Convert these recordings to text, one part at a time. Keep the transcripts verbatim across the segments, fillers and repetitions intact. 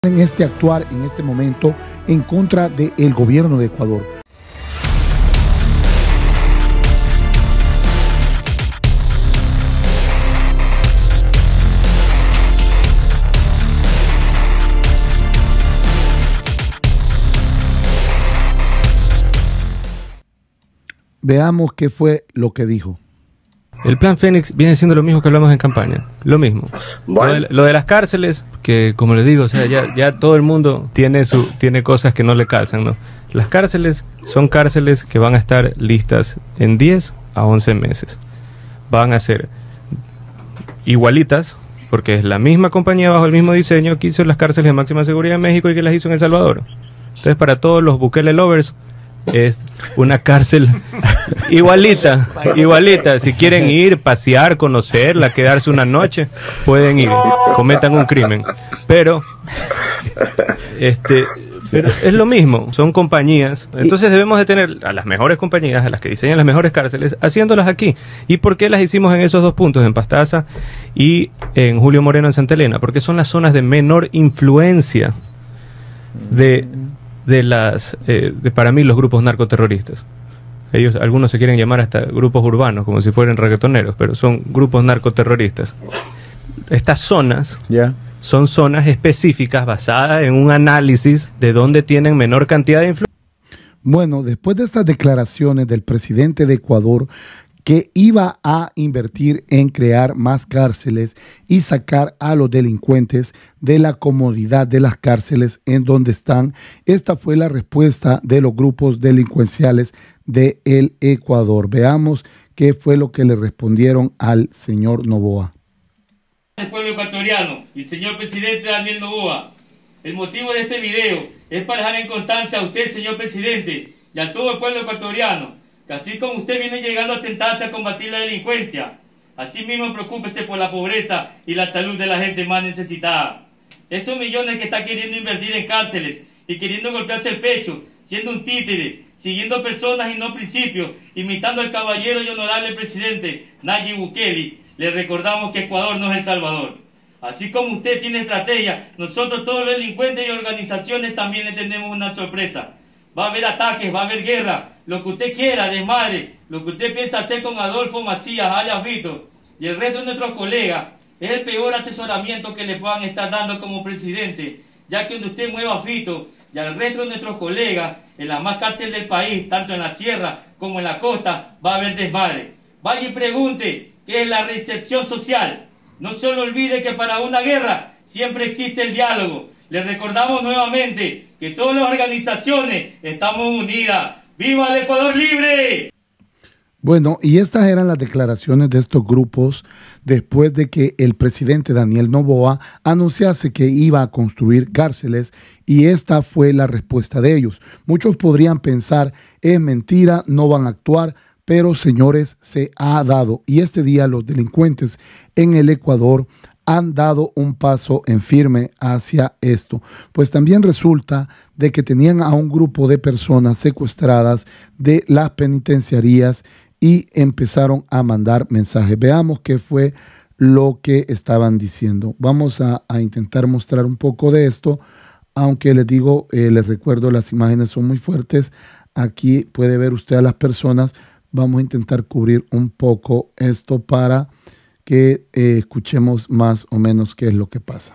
en este actuar en este momento en contra del gobierno de Ecuador. Veamos qué fue lo que dijo. El plan Fénix viene siendo lo mismo que hablamos en campaña, lo mismo. Bueno. Lo, de, lo de las cárceles, que como les digo, o sea, ya, ya todo el mundo tiene su tiene cosas que no le calzan, ¿no? Las cárceles son cárceles que van a estar listas en diez a once meses. Van a ser igualitas, porque es la misma compañía bajo el mismo diseño que hizo las cárceles de máxima seguridad en México y que las hizo en El Salvador. Entonces, para todos los Bukele lovers, es una cárcel igualita, igualita. Si quieren ir, pasear, conocerla, quedarse una noche, pueden ir, cometan un crimen. Pero, este, pero es lo mismo, son compañías. Entonces debemos de tener a las mejores compañías, a las que diseñan las mejores cárceles, haciéndolas aquí. ¿Y por qué las hicimos en esos dos puntos, en Pastaza y en Julio Moreno en Santa Elena? Porque son las zonas de menor influencia de... de las eh, de para mí los grupos narcoterroristas. Ellos, algunos se quieren llamar hasta grupos urbanos, como si fueran reggaetoneros, pero son grupos narcoterroristas. Estas zonas yeah. son zonas específicas basadas en un análisis de dónde tienen menor cantidad de influencia. Bueno, después de estas declaraciones del presidente de Ecuador, que iba a invertir en crear más cárceles y sacar a los delincuentes de la comodidad de las cárceles en donde están. Esta fue la respuesta de los grupos delincuenciales de el Ecuador. Veamos qué fue lo que le respondieron al señor Noboa. El pueblo ecuatoriano y señor presidente Daniel Noboa, el motivo de este video es para dejar en constancia a usted, señor presidente, y a todo el pueblo ecuatoriano, que así como usted viene llegando a sentarse a combatir la delincuencia, así mismo preocúpese por la pobreza y la salud de la gente más necesitada. Esos millones que está queriendo invertir en cárceles y queriendo golpearse el pecho, siendo un títere, siguiendo personas y no principios, imitando al caballero y honorable presidente Nayib Bukele, le recordamos que Ecuador no es El Salvador. Así como usted tiene estrategia, nosotros todos los delincuentes y organizaciones también le tenemos una sorpresa. Va a haber ataques, va a haber guerra, lo que usted quiera, desmadre, lo que usted piensa hacer con Adolfo Macías, alias Vito, y el resto de nuestros colegas, es el peor asesoramiento que le puedan estar dando como presidente, ya que donde usted mueva a Vito y al resto de nuestros colegas, en la más cárcel del país, tanto en la sierra como en la costa, va a haber desmadre. Vaya y pregunte qué es la reinserción social. No se le olvide que para una guerra siempre existe el diálogo. Les recordamos nuevamente que todas las organizaciones estamos unidas. ¡Viva el Ecuador libre! Bueno, y estas eran las declaraciones de estos grupos después de que el presidente Daniel Noboa anunciase que iba a construir cárceles, y esta fue la respuesta de ellos. Muchos podrían pensar, es mentira, no van a actuar, pero señores, se ha dado. Y este día los delincuentes en el Ecuador han dado un paso en firme hacia esto, pues también resulta de que tenían a un grupo de personas secuestradas de las penitenciarías y empezaron a mandar mensajes. Veamos qué fue lo que estaban diciendo. Vamos a, a intentar mostrar un poco de esto, aunque les digo, eh, les recuerdo, las imágenes son muy fuertes. Aquí puede ver usted a las personas. Vamos a intentar cubrir un poco esto para que eh, escuchemos más o menos qué es lo que pasa.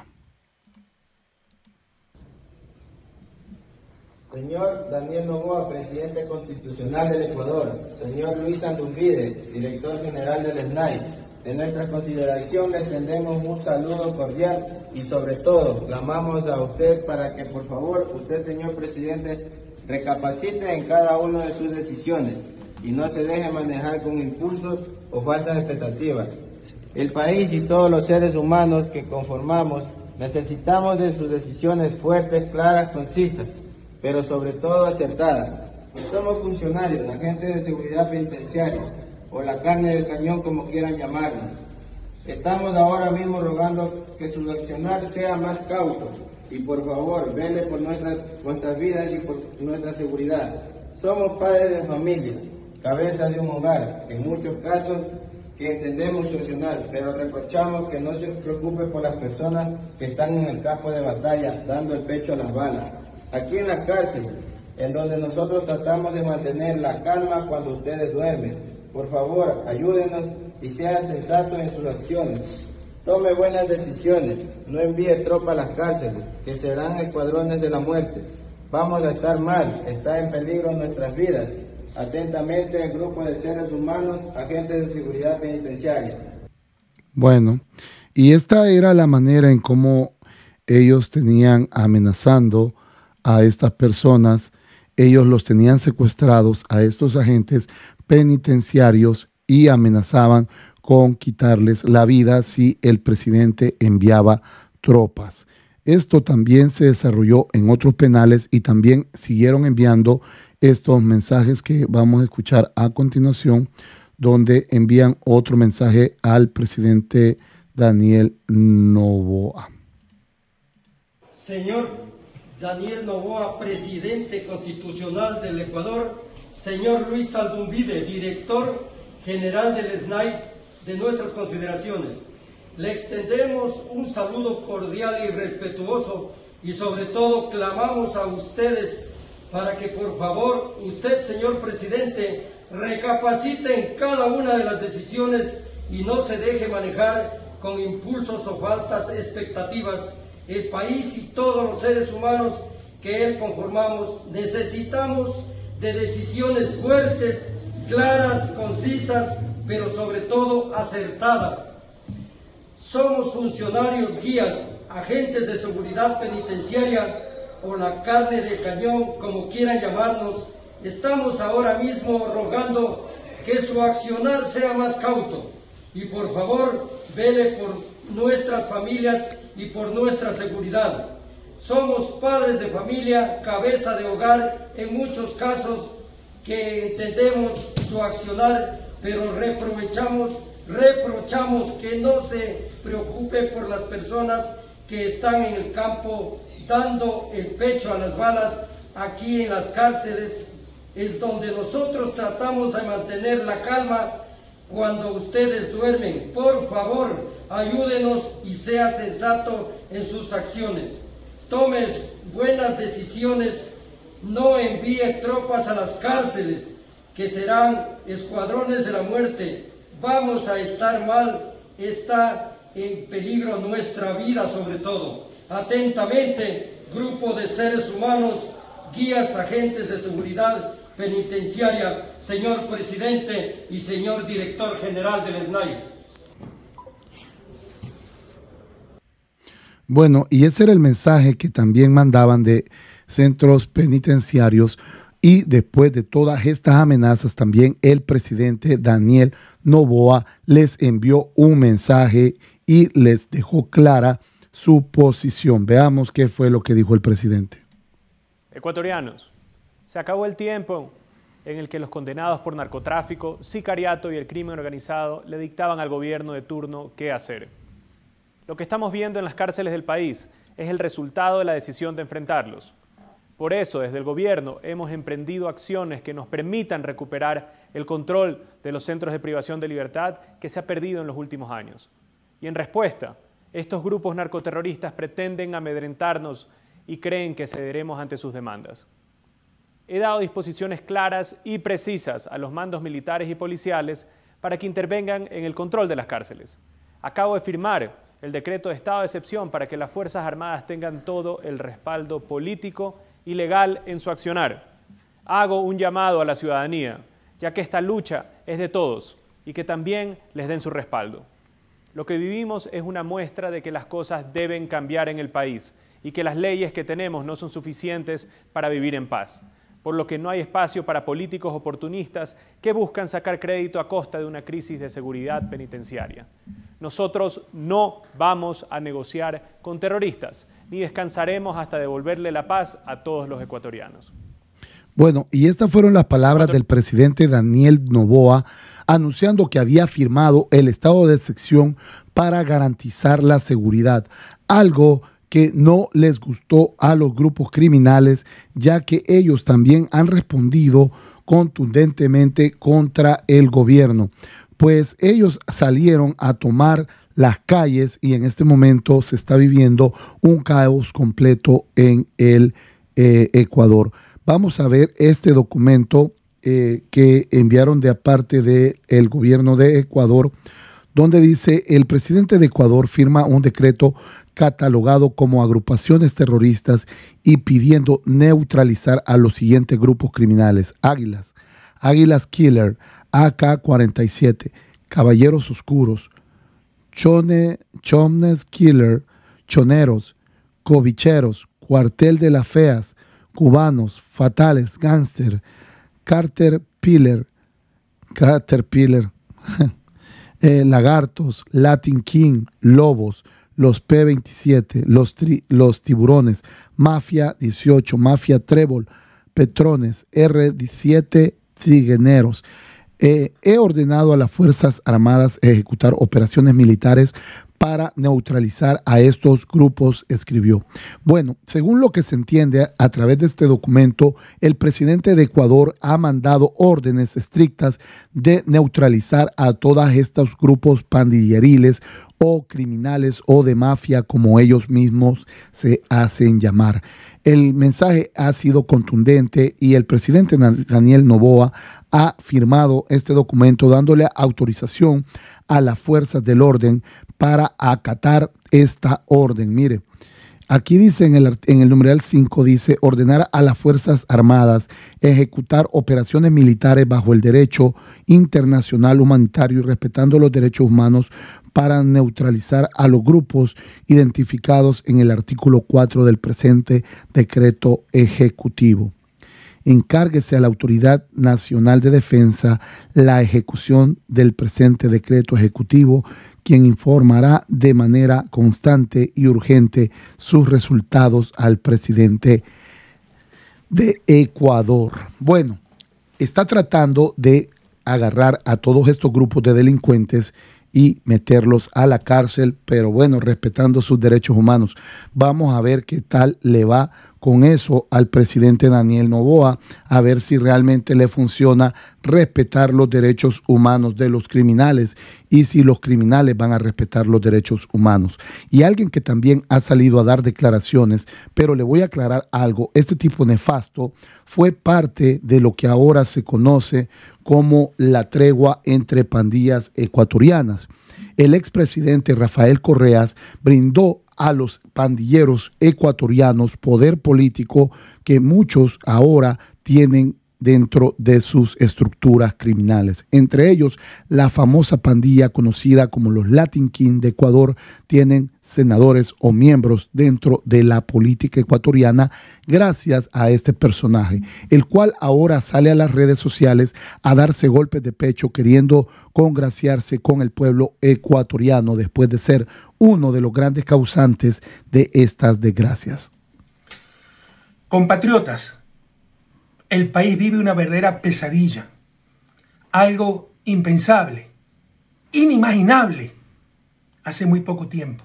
Señor Daniel Noboa, presidente constitucional del Ecuador. Señor Luis Andulfide, director general del S N A I. De nuestra consideración le extendemos un saludo cordial y sobre todo clamamos a usted para que por favor usted, señor presidente, recapacite en cada una de sus decisiones y no se deje manejar con impulsos o falsas expectativas. El país y todos los seres humanos que conformamos necesitamos de sus decisiones fuertes, claras, concisas, pero sobre todo acertadas. Somos funcionarios, agentes de seguridad penitenciaria, o la carne del cañón, como quieran llamarlo. Estamos ahora mismo rogando que su accionar sea más cauto y por favor, vele por nuestras, nuestras vidas y por nuestra seguridad. Somos padres de familia, cabezas de un hogar, en muchos casos que entendemos su accionar, pero reprochamos que no se preocupe por las personas que están en el campo de batalla dando el pecho a las balas. Aquí en la cárcel, en donde nosotros tratamos de mantener la calma cuando ustedes duermen. Por favor, ayúdenos y sea sensato en sus acciones. Tome buenas decisiones, no envíe tropas a las cárceles, que serán escuadrones de la muerte. Vamos a estar mal, está en peligro nuestras vidas. Atentamente, el grupo de seres humanos, agentes de seguridad penitenciaria. Bueno, y esta era la manera en cómo ellos tenían amenazando a estas personas. Ellos los tenían secuestrados a estos agentes penitenciarios y amenazaban con quitarles la vida si el presidente enviaba tropas. Esto también se desarrolló en otros penales y también siguieron enviando estos mensajes que vamos a escuchar a continuación, donde envían otro mensaje al presidente Daniel Noboa. Señor Daniel Noboa, presidente constitucional del Ecuador, señor Luis Andumbide, director general del S N A I, de nuestras consideraciones. Le extendemos un saludo cordial y respetuoso y sobre todo clamamos a ustedes para que por favor usted, señor presidente, recapacite en cada una de las decisiones y no se deje manejar con impulsos o faltas expectativas. El país y todos los seres humanos que él conformamos necesitamos de decisiones fuertes, claras, concisas, pero sobre todo acertadas. Somos funcionarios, guías, agentes de seguridad penitenciaria o la carne de cañón, como quieran llamarnos. Estamos ahora mismo rogando que su accionar sea más cauto y por favor vele por nuestras familias y por nuestra seguridad. Somos padres de familia, cabeza de hogar en muchos casos, que entendemos su accionar, pero reprochamos, reprochamos que no se preocupe por las personas que están en el campo dando el pecho a las balas. Aquí en las cárceles es donde nosotros tratamos de mantener la calma cuando ustedes duermen. Por favor, ayúdenos y sea sensato en sus acciones. Tome buenas decisiones, no envíe tropas a las cárceles, que serán escuadrones de la muerte. Vamos a estar mal, está en peligro nuestra vida sobre todo. Atentamente, grupo de seres humanos, guías, agentes de seguridad penitenciaria, señor presidente y señor director general del S N A I. Bueno, y ese era el mensaje que también mandaban de centros penitenciarios, y después de todas estas amenazas también el presidente Daniel Noboa les envió un mensaje y les dejó clara su posición. Veamos qué fue lo que dijo el presidente. Ecuatorianos, se acabó el tiempo en el que los condenados por narcotráfico, sicariato y el crimen organizado le dictaban al gobierno de turno qué hacer. Lo que estamos viendo en las cárceles del país es el resultado de la decisión de enfrentarlos. Por eso, desde el gobierno hemos emprendido acciones que nos permitan recuperar el control de los centros de privación de libertad que se ha perdido en los últimos años. Y en respuesta, estos grupos narcoterroristas pretenden amedrentarnos y creen que cederemos ante sus demandas. He dado disposiciones claras y precisas a los mandos militares y policiales para que intervengan en el control de las cárceles. Acabo de firmar el decreto de estado de excepción para que las Fuerzas Armadas tengan todo el respaldo político y legal en su accionar. Hago un llamado a la ciudadanía, ya que esta lucha es de todos y que también les den su respaldo. Lo que vivimos es una muestra de que las cosas deben cambiar en el país y que las leyes que tenemos no son suficientes para vivir en paz, por lo que no hay espacio para políticos oportunistas que buscan sacar crédito a costa de una crisis de seguridad penitenciaria. Nosotros no vamos a negociar con terroristas, ni descansaremos hasta devolverle la paz a todos los ecuatorianos. Bueno, y estas fueron las palabras del presidente Daniel Noboa anunciando que había firmado el estado de excepción para garantizar la seguridad, algo que no les gustó a los grupos criminales, ya que ellos también han respondido contundentemente contra el gobierno. pues ellos salieron a tomar las calles y en este momento se está viviendo un caos completo en el eh, Ecuador. Vamos a ver este documento eh, que enviaron de aparte del gobierno de Ecuador, donde dice: el presidente de Ecuador firma un decreto catalogado como agrupaciones terroristas y pidiendo neutralizar a los siguientes grupos criminales: Águilas, Águilas Killer, A K cuarenta y siete, Caballeros Oscuros, Chone, Chomnes Killer, Choneros, Covicheros, Cuartel de las Feas, Cubanos, Fatales, Gangster, Caterpillar, Caterpillar, eh, Lagartos, Latin King, Lobos, los P veintisiete, los, tri, los Tiburones, Mafia dieciocho, Mafia Trébol, Petrones, R diecisiete, Trigueneros. Eh, he ordenado a las Fuerzas Armadas ejecutar operaciones militares para neutralizar a estos grupos, escribió. Bueno, según lo que se entiende a través de este documento, el presidente de Ecuador ha mandado órdenes estrictas de neutralizar a todos estos grupos pandilleriles o criminales o de mafia, como ellos mismos se hacen llamar. El mensaje ha sido contundente y el presidente Daniel Noboa ha firmado este documento dándole autorización a las fuerzas del orden para acatar esta orden. Mire, aquí dice en el, en el numeral cinco, dice: ordenar a las Fuerzas Armadas ejecutar operaciones militares bajo el derecho internacional humanitario y respetando los derechos humanos para neutralizar a los grupos identificados en el artículo cuatro del presente decreto ejecutivo. Encárguese a la Autoridad Nacional de Defensa la ejecución del presente decreto ejecutivo, quien informará de manera constante y urgente sus resultados al presidente de Ecuador. Bueno, está tratando de agarrar a todos estos grupos de delincuentes y meterlos a la cárcel, pero bueno, respetando sus derechos humanos. Vamos a ver qué tal le va con eso al presidente Daniel Noboa, a ver si realmente le funciona respetar los derechos humanos de los criminales y si los criminales van a respetar los derechos humanos. Y alguien que también ha salido a dar declaraciones, pero le voy a aclarar algo: este tipo nefasto fue parte de lo que ahora se conoce como la tregua entre pandillas ecuatorianas. El expresidente Rafael Correas brindó a los pandilleros ecuatorianos poder político que muchos ahora tienen dentro de sus estructuras criminales. Entre ellos, la famosa pandilla conocida como los Latin King de Ecuador tienen senadores o miembros dentro de la política ecuatoriana gracias a este personaje, el cual ahora sale a las redes sociales a darse golpes de pecho queriendo congraciarse con el pueblo ecuatoriano después de ser uno de los grandes causantes de estas desgracias. Compatriotas, el país vive una verdadera pesadilla, algo impensable, inimaginable hace muy poco tiempo,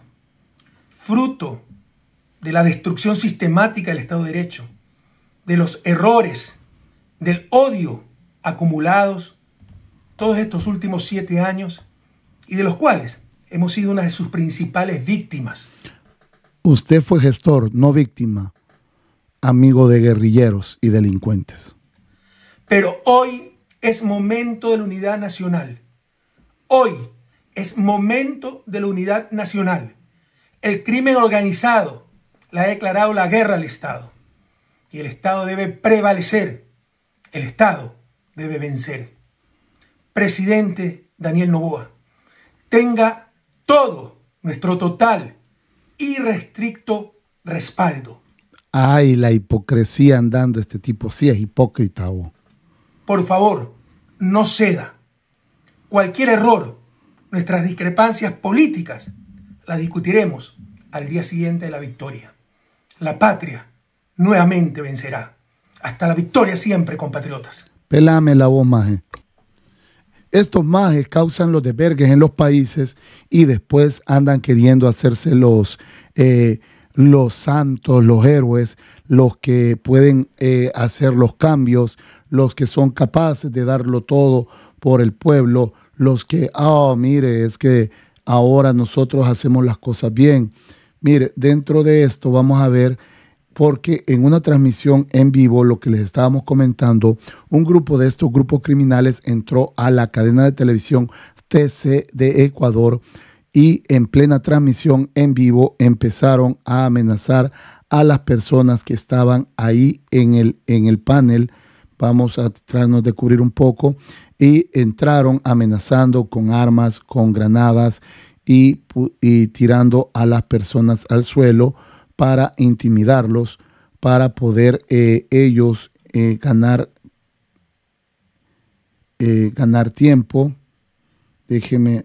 fruto de la destrucción sistemática del Estado de Derecho, de los errores, del odio acumulados todos estos últimos siete años y de los cuales hemos sido una de sus principales víctimas. Usted fue gestor, no víctima, amigo de guerrilleros y delincuentes. Pero hoy es momento de la unidad nacional. Hoy es momento de la unidad nacional. El crimen organizado le ha declarado la guerra al Estado. Y el Estado debe prevalecer. El Estado debe vencer. Presidente Daniel Noboa, tenga todo nuestro total y irrestricto respaldo. Ay, la hipocresía andando este tipo, sí es hipócrita. Oh. Por favor, no ceda. Cualquier error, nuestras discrepancias políticas, las discutiremos al día siguiente de la victoria. La patria nuevamente vencerá. Hasta la victoria siempre, compatriotas. Pelame la voz, maje. Estos majes causan los desvergues en los países y después andan queriendo hacerse los... Eh, los santos, los héroes, los que pueden eh, hacer los cambios, los que son capaces de darlo todo por el pueblo, los que, oh, mire, es que ahora nosotros hacemos las cosas bien. Mire, dentro de esto vamos a ver, porque en una transmisión en vivo, lo que les estábamos comentando, un grupo de estos grupos criminales entró a la cadena de televisión T C de Ecuador y en plena transmisión en vivo empezaron a amenazar a las personas que estaban ahí en el, en el panel. Vamos a tratarnos de cubrir un poco. Y entraron amenazando con armas, con granadas y, y tirando a las personas al suelo para intimidarlos, para poder eh, ellos eh, ganar, eh, ganar tiempo. Déjeme,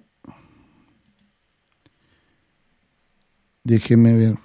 déjeme ver.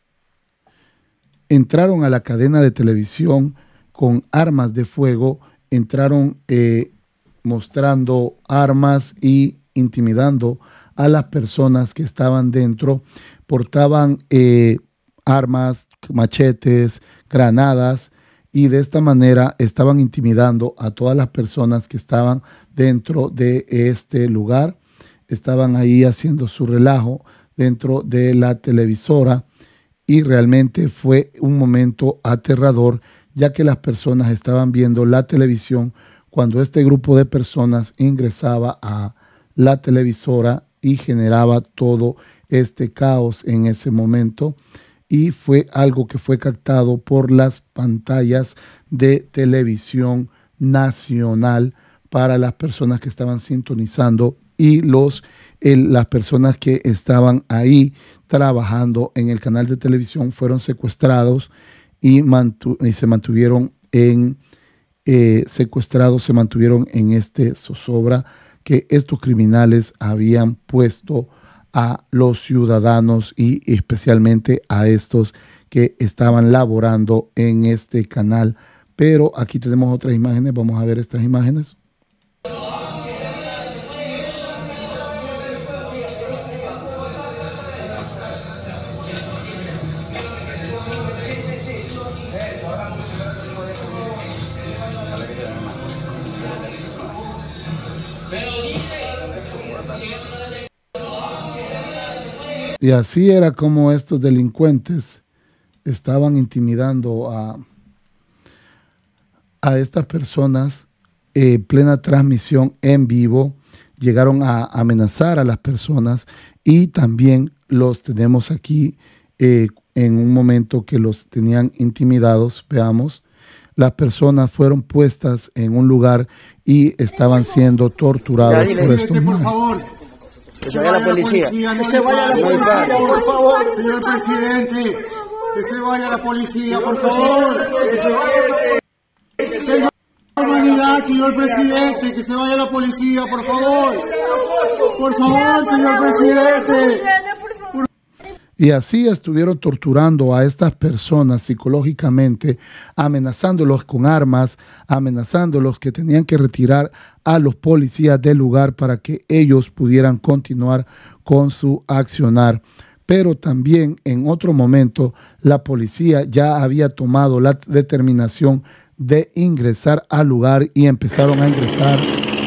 Entraron a la cadena de televisión con armas de fuego, entraron eh, mostrando armas y intimidando a las personas que estaban dentro. Portaban eh, armas, machetes, granadas, y de esta manera estaban intimidando a todas las personas que estaban dentro de este lugar. Estaban ahí haciendo su relajo dentro de la televisora y realmente fue un momento aterrador, ya que las personas estaban viendo la televisión cuando este grupo de personas ingresaba a la televisora y generaba todo este caos en ese momento. Y fue algo que fue captado por las pantallas de televisión nacional para las personas que estaban sintonizando y los, el, las personas que estaban ahí trabajando en el canal de televisión fueron secuestrados y, mantu y se mantuvieron en eh, secuestrados, se mantuvieron en este zozobra que estos criminales habían puesto a los ciudadanos y especialmente a estos que estaban laborando en este canal. Pero aquí tenemos otras imágenes, vamos a ver estas imágenes. Y así era como estos delincuentes estaban intimidando a, a estas personas en eh, plena transmisión en vivo. Llegaron a amenazar a las personas y también los tenemos aquí eh, en un momento que los tenían intimidados. Veamos, las personas fueron puestas en un lugar y estaban siendo torturados por estos por favor. Que se vaya la policía. Que se vaya la policía, por favor, señor presidente. Que se vaya la policía, por favor. Tenga humanidad, señor presidente. Que se vaya la policía, por favor. Por favor, señor presidente. Y así estuvieron torturando a estas personas psicológicamente, amenazándolos con armas, amenazándolos que tenían que retirar a los policías del lugar para que ellos pudieran continuar con su accionar. Pero también en otro momento la policía ya había tomado la determinación de ingresar al lugar y empezaron a ingresar.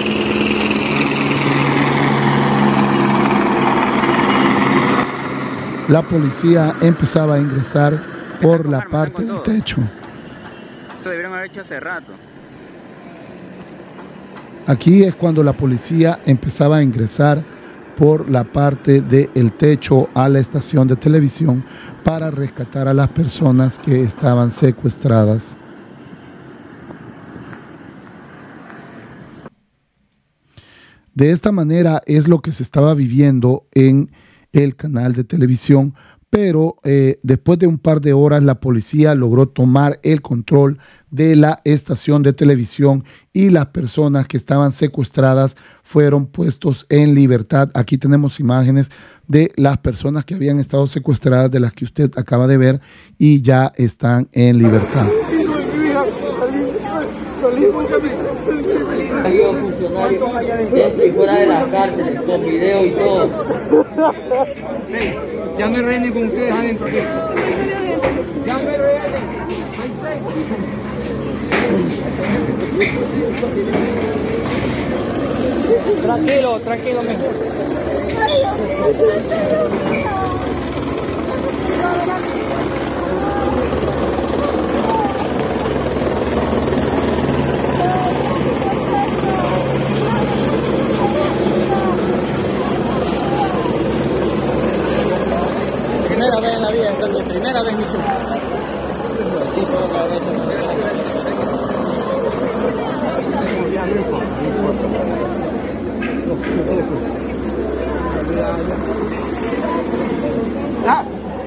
La policía empezaba a ingresar por la parte del techo. Eso debieron haber hecho hace rato. Aquí es cuando la policía empezaba a ingresar por la parte del techo a la estación de televisión para rescatar a las personas que estaban secuestradas. De esta manera es lo que se estaba viviendo en el canal de televisión, pero eh, después de un par de horas la policía logró tomar el control de la estación de televisión y las personas que estaban secuestradas fueron puestos en libertad. Aquí tenemos imágenes de las personas que habían estado secuestradas, de las que usted acaba de ver, y ya están en libertad. Había funcionarios dentro y fuera de las cárceles, con video y todo. Ya me reúnen con ustedes adentro aquí. Ya me reúnen. Tranquilo, tranquilo, mejor. Primera vez en la vida, Carlos, primera vez, mi hijo. Sí, todo cabeza, Ah.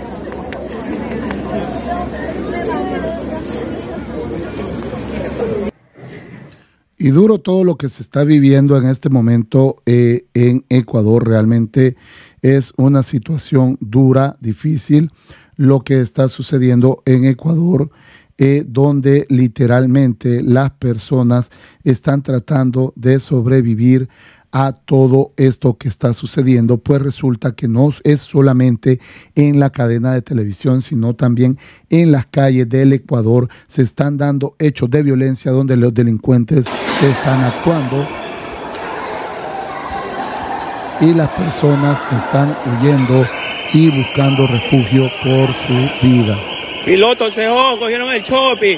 Y duro todo lo que se está viviendo en este momento eh, en Ecuador. Realmente es una situación dura, difícil, lo que está sucediendo en Ecuador, eh, donde literalmente las personas están tratando de sobrevivir a todo esto que está sucediendo, pues resulta que no es solamente en la cadena de televisión, sino también en las calles del Ecuador se están dando hechos de violencia donde los delincuentes están actuando y las personas están huyendo y buscando refugio por su vida. Pilotos se cogieron el shopping.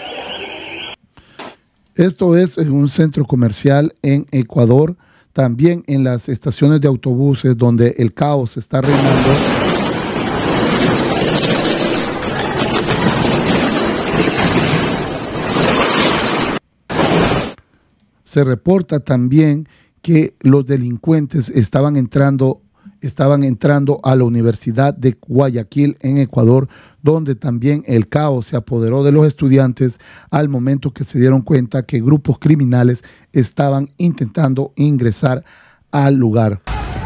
Esto es en un centro comercial en Ecuador. También en las estaciones de autobuses donde el caos está reinando. Se reporta también que los delincuentes estaban entrando, estaban entrando a la Universidad de Guayaquil en Ecuador, donde también el caos se apoderó de los estudiantes al momento que se dieron cuenta que grupos criminales estaban intentando ingresar al lugar.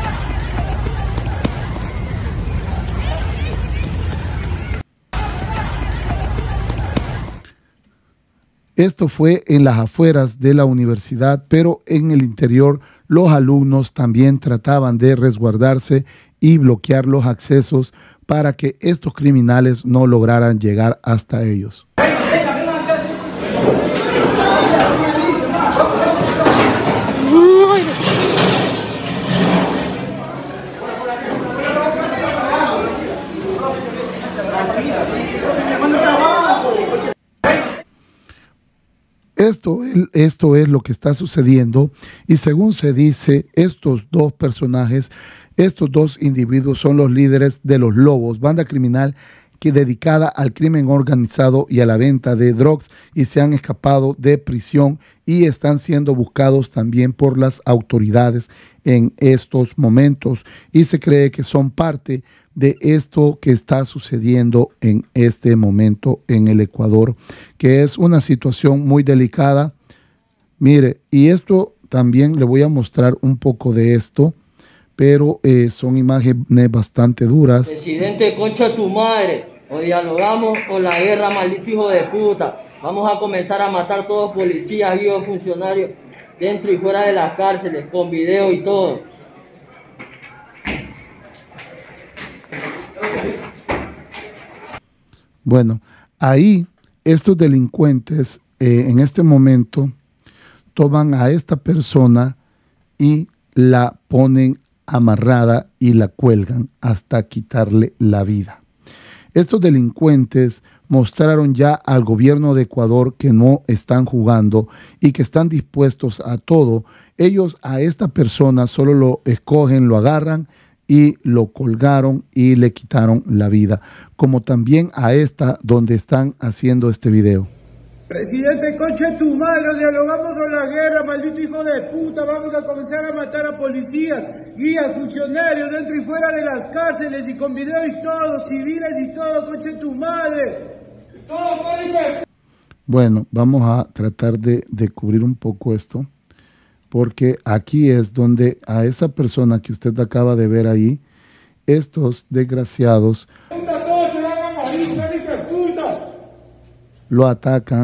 Esto fue en las afueras de la universidad, pero en el interior los alumnos también trataban de resguardarse y bloquear los accesos para que estos criminales no lograran llegar hasta ellos. Esto, esto es lo que está sucediendo y según se dice, estos dos personajes, estos dos individuos son los líderes de los Lobos, banda criminal que dedicada al crimen organizado y a la venta de drogas, y se han escapado de prisión y están siendo buscados también por las autoridades en estos momentos y se cree que son parte de esto que está sucediendo en este momento en el Ecuador, que es una situación muy delicada. Mire, y esto también le voy a mostrar un poco de esto, pero eh, son imágenes bastante duras. Presidente, concha tu madre, o dialogamos con la guerra, maldito hijo de puta. Vamos a comenzar a matar todos policías y funcionarios dentro y fuera de las cárceles, con video y todo. Bueno, ahí estos delincuentes eh, en este momento toman a esta persona y la ponen amarrada y la cuelgan hasta quitarle la vida. Estos delincuentes mostraron ya al gobierno de Ecuador que no están jugando y que están dispuestos a todo. Ellos a esta persona solo lo escogen, lo agarran y lo colgaron y le quitaron la vida, como también a esta donde están haciendo este video. Presidente, concha tu madre, dialogamos con la guerra, maldito hijo de puta, vamos a comenzar a matar a policías, guías, funcionarios, dentro y fuera de las cárceles, y con video y todo, civiles y todo, concha tu madre. Todo, policía. Bueno, vamos a tratar de, de cubrir un poco esto, porque aquí es donde a esa persona que usted acaba de ver ahí, estos desgraciados lo atacan.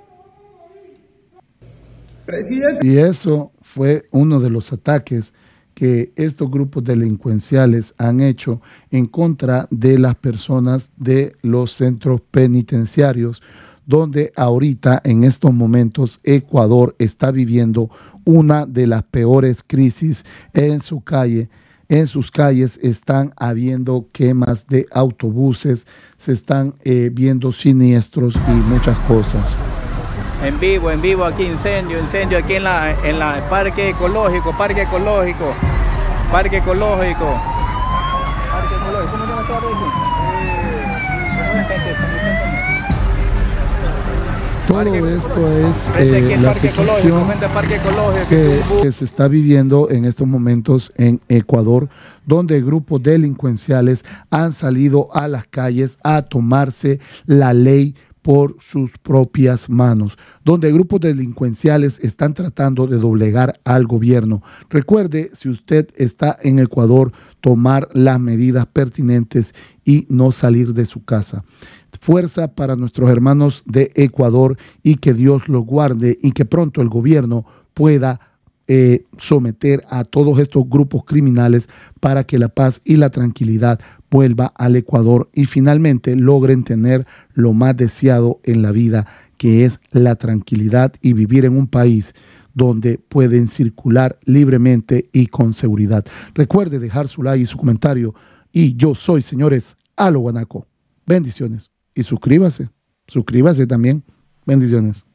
Presidente. Y eso fue uno de los ataques que estos grupos delincuenciales han hecho en contra de las personas de los centros penitenciarios, donde ahorita en estos momentos Ecuador está viviendo una de las peores crisis en su calle. En sus calles están habiendo quemas de autobuses, se están eh, viendo siniestros y muchas cosas. En vivo, en vivo aquí incendio, incendio aquí en la en la parque ecológico, parque ecológico, parque ecológico. Parque ecológico, ¿cómo se llama esta Todo esto es eh, la situación que, que se está viviendo en estos momentos en Ecuador, donde grupos delincuenciales han salido a las calles a tomarse la ley por sus propias manos, donde grupos delincuenciales están tratando de doblegar al gobierno. Recuerde, si usted está en Ecuador, tomar las medidas pertinentes y no salir de su casa. Fuerza para nuestros hermanos de Ecuador y que Dios los guarde y que pronto el gobierno pueda eh, someter a todos estos grupos criminales para que la paz y la tranquilidad vuelva al Ecuador y finalmente logren tener lo más deseado en la vida, que es la tranquilidad y vivir en un país donde pueden circular libremente y con seguridad. Recuerde dejar su like y su comentario. Y yo soy, señores, Alo Guanaco. Bendiciones. Y suscríbase. Suscríbase también. Bendiciones.